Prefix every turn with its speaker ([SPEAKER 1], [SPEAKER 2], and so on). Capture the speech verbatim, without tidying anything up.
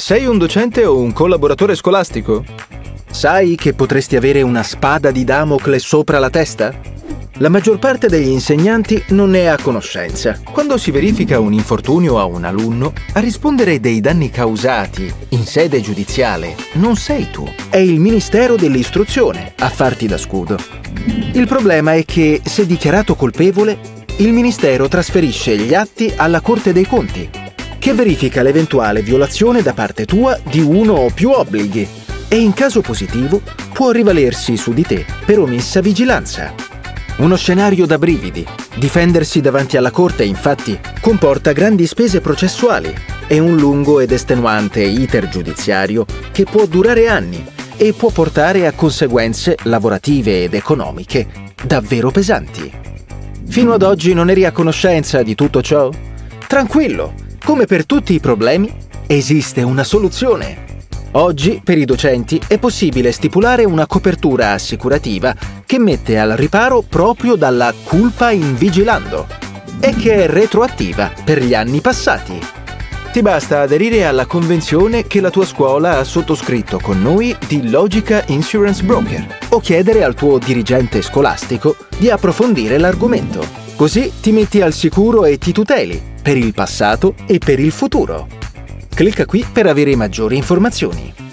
[SPEAKER 1] Sei un docente o un collaboratore scolastico? Sai che potresti avere una spada di Damocle sopra la testa? La maggior parte degli insegnanti non ne è a conoscenza. Quando si verifica un infortunio a un alunno, a rispondere dei danni causati in sede giudiziale non sei tu, è il Ministero dell'Istruzione a farti da scudo. Il problema è che, se dichiarato colpevole, il Ministero trasferisce gli atti alla Corte dei Conti, che verifica l'eventuale violazione da parte tua di uno o più obblighi e in caso positivo può rivalersi su di te per omissa vigilanza. Uno scenario da brividi. Difendersi davanti alla Corte, infatti, comporta grandi spese processuali e un lungo ed estenuante iter giudiziario che può durare anni e può portare a conseguenze lavorative ed economiche davvero pesanti. Fino ad oggi non eri a conoscenza di tutto ciò? Tranquillo! Come per tutti i problemi, esiste una soluzione. Oggi, per i docenti, è possibile stipulare una copertura assicurativa che mette al riparo proprio dalla culpa in vigilando e che è retroattiva per gli anni passati. Ti basta aderire alla convenzione che la tua scuola ha sottoscritto con noi di Logica Insurance Broker o chiedere al tuo dirigente scolastico di approfondire l'argomento. Così ti metti al sicuro e ti tuteli per il passato e per il futuro. Clicca qui per avere maggiori informazioni.